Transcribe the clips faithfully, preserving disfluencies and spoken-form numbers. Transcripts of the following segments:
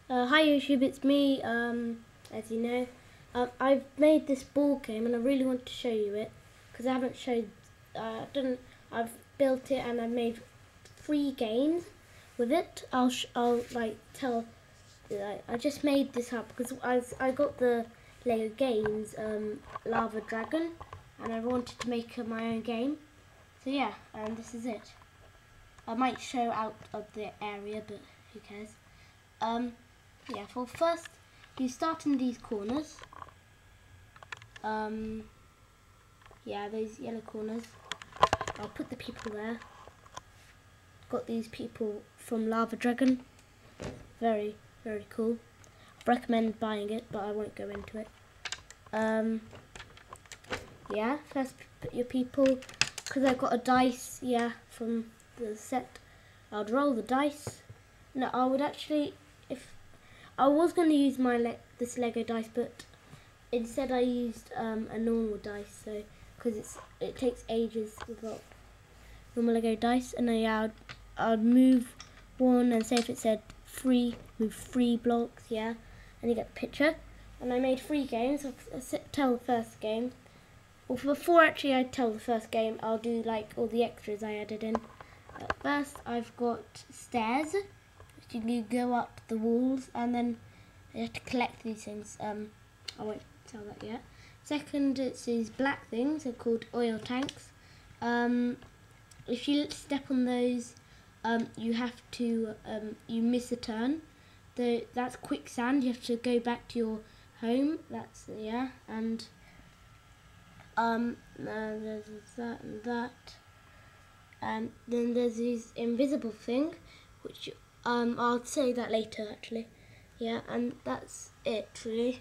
Uh, hi YouTube, it's me, um, as you know. Um, I've made this ball game and I really want to show you it because I haven't showed, uh, done, I've built it and I've made three games with it. I'll, sh I'll like tell, like, I just made this up because I, I got the Lego Games um, Lava Dragon and I wanted to make uh, my own game. So yeah, and this is it. I might show out of the area, but who cares. Um, yeah, for first, you start in these corners. Um, yeah, those yellow corners. I'll put the people there. Got these people from Lava Dragon. Very, very cool. I recommend buying it, but I won't go into it. Um, yeah, first put your people, because I got a dice, yeah, from the set. I'd roll the dice. No, I would actually, if I was going to use my le this Lego dice, but instead I used um, a normal dice, so because it's it takes ages without normal Lego dice. And then yeah, I'd, I'd move one, and say if it said three, move three blocks, yeah, and you get the picture. And I made three games. I'll, I'll tell the first game. Well, before actually I tell the first game, I'll do like all the extras I added in. Uh, first, I've got stairs. You can go up the walls, and then you have to collect these things. Um, I won't tell that yet. Second, it's these black things. They're called oil tanks. Um, if you step on those, um, you have to um, you miss a turn. The that's quicksand. You have to go back to your home. That's yeah, and um, uh, there's that and that, and then there's this invisible thing, which um I'll say that later actually. Yeah, and that's it really.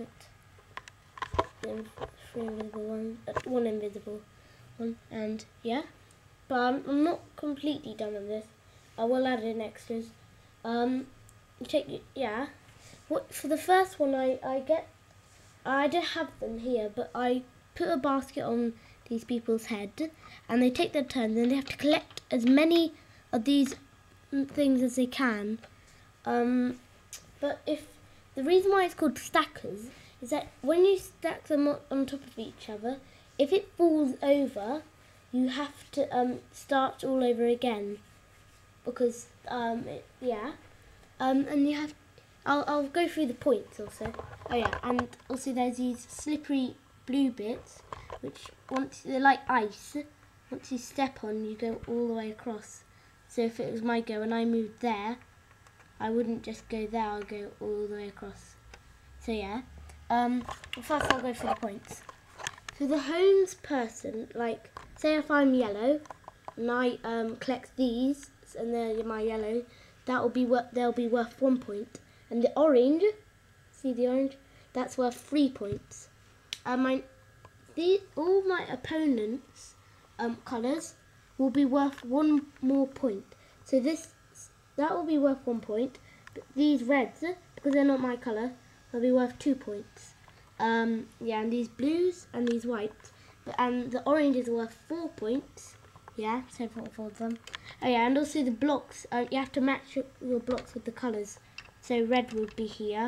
Then three invisible ones, uh, one invisible one, and yeah. But I'm, I'm not completely done with this. I will add in extras. Um, check yeah. What for the first one? I I get. I don't have them here, but I put a basket on these people's head, and they take their turns, and they have to collect as many of these things as they can. Um, but if the reason why it's called stackers is that when you stack them on top of each other, if it falls over, you have to um, start all over again, because um, it, yeah, um, and you have. I'll I'll go through the points also. Oh yeah, and also there's these slippery blue bits, which once they're like ice. Once you step on, you go all the way across. So if it was my go and I moved there, I wouldn't just go there. I'll go all the way across. So yeah. Um, first I'll go for the points. So the homes person, like, say if I'm yellow, and I um, collect these, and they're my yellow, that will be worth. They'll be worth one point. And the orange, see the orange, that's worth three points. Um, my, the all my opponents' um, colours will be worth one more point. So this, that will be worth one point. But these reds, because they're not my colour, they'll be worth two points. Um, yeah, and these blues and these whites, but, and the oranges are worth four points. Yeah, so for them. Oh yeah, and also the blocks. Uh, you have to match your blocks with the colours. So red would be here.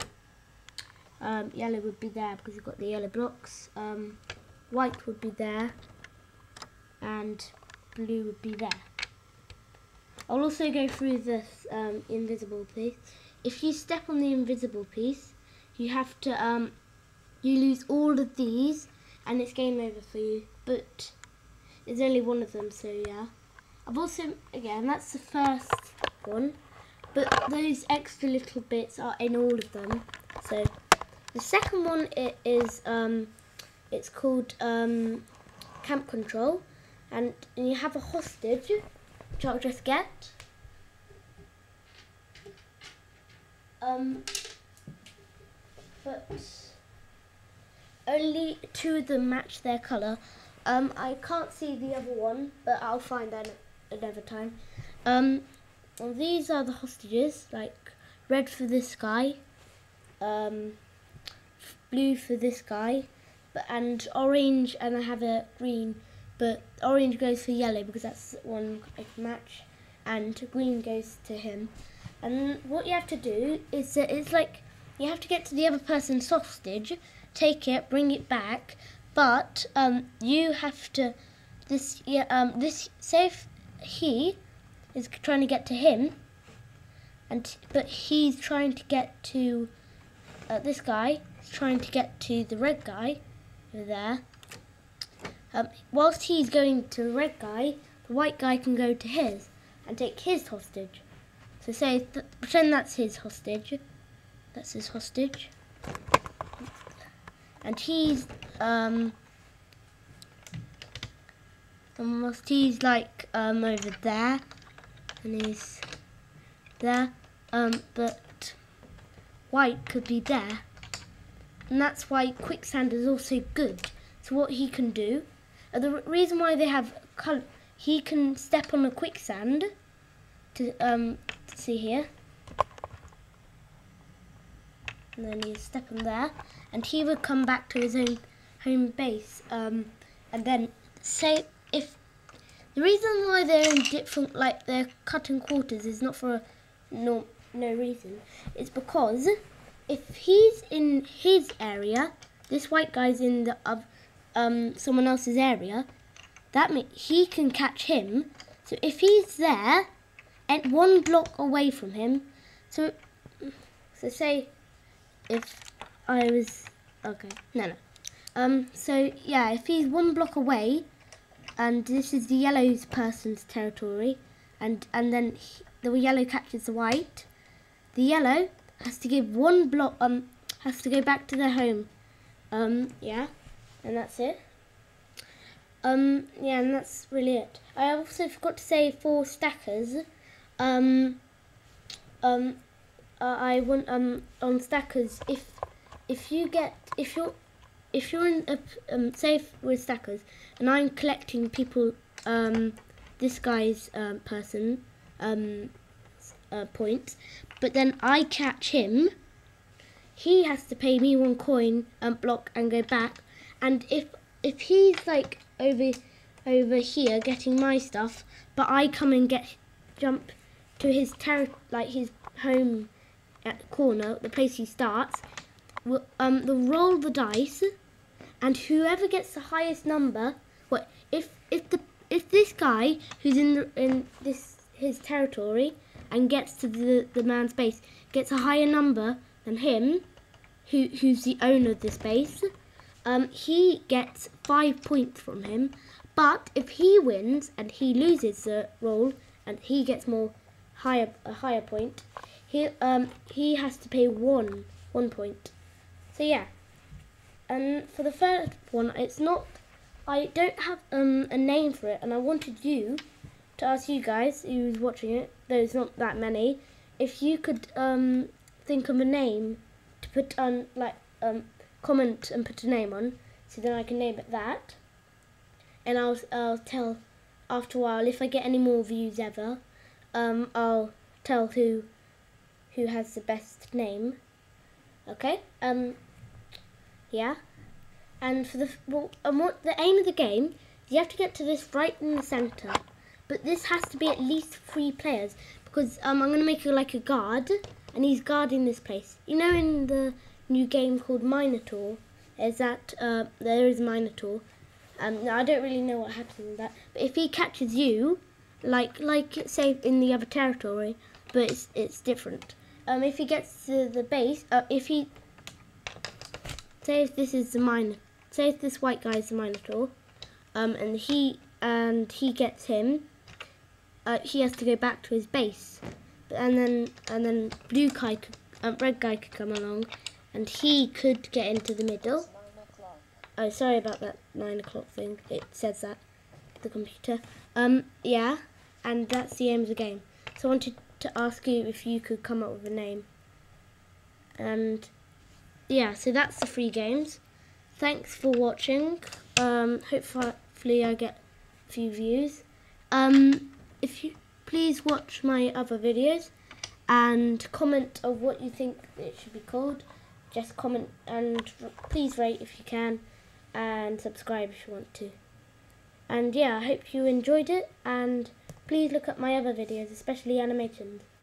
Um, yellow would be there because you've got the yellow blocks. Um, white would be there, and blue would be there. I'll also go through this um, invisible piece. If you step on the invisible piece, you have to um, you lose all of these, and it's game over for you. But there's only one of them, so yeah. I've also, again, that's the first one, but those extra little bits are in all of them. So the second one it is um, it's called um, Camp Control, and, and you have a hostage, which I'll just get. Um, but only two of them match their colour. Um, I can't see the other one, but I'll find that another time. Um, well, these are the hostages, like red for this guy, um, blue for this guy, but and orange, and I have a green, but orange goes for yellow because that's one I can match, and green goes to him. And what you have to do is that it's like you have to get to the other person's hostage, take it, bring it back, but um, you have to this yeah um this say if he is trying to get to him, and but he's trying to get to uh, this guy is trying to get to the red guy over there. Um, whilst he's going to the red guy, the white guy can go to his and take his hostage. So say, th pretend that's his hostage. That's his hostage. And he's, um, almost, he's like, um, over there. And he's there. Um, but white could be there. And that's why quicksand is also good. So what he can do, uh, the r reason why they have colour, he can step on a quicksand to, um, see here, and then you step on there, and he would come back to his own home base. Um, and then say if the reason why they're in different, like they're cut in quarters, is not for a, no no reason. It's because if he's in his area, this white guy's in the uh, um someone else's area. That means he can catch him. So if he's there, and one block away from him, so so say if I was okay, no no, um so yeah, if he's one block away, and this is the yellow person's territory, and and then he, the yellow catches the white, the yellow has to give one block, um has to go back to their home, um yeah, and that's it. Um yeah, and that's really it. I also forgot to say for stackers. Um, um, uh, I want um on stackers. If if you get if you're if you're in a um safe with stackers, and I'm collecting people um this guy's um person um uh, points, but then I catch him, he has to pay me one coin and block and go back. And if if he's like over over here getting my stuff, but I come and get jump to his ter like his home at the corner, the place he starts, will um they'll roll the dice, and whoever gets the highest number, what if if the if this guy who's in the, in this his territory and gets to the the man's base gets a higher number than him, who who's the owner of this base, um he gets five points from him. But if he wins and he loses the roll and he gets more higher a higher point, he um he has to pay one one point. So yeah. And for the third one, it's not, I don't have um a name for it, and I wanted you to ask you guys who's watching it, there's not that many, if you could um think of a name to put on, like um comment and put a name on, so then I can name it that. And I'll I'll tell after a while, if I get any more views ever, um I'll tell who who has the best name. Okay? Um yeah. And for the well, and what the aim of the game, you have to get to this right in the center. But this has to be at least three players, because um I'm gonna make it like a guard, and he's guarding this place. You know, in the new game called Minotaur, is that uh there is Minotaur. Um, I don't really know what happens in that, but if he catches you, like like say in the other territory, but it's it's different. Um, if he gets to the base, uh, if he say if this is the mine, say if this white guy is the Minotaur, um, and he and he gets him, uh, he has to go back to his base, and then and then blue guy, could, uh, red guy could come along, and he could get into the middle. Oh, sorry about that nine o'clock thing. It says that, the computer. Um, yeah, and that's the aim of the game. So I wanted to ask you if you could come up with a name. And yeah, so that's the three games. Thanks for watching. Um, hopefully I get a few views. Um, if you please watch my other videos and comment of what you think it should be called. Just comment, and please rate if you can, and subscribe if you want to. And yeah, I hope you enjoyed it, and please look at my other videos, especially animations.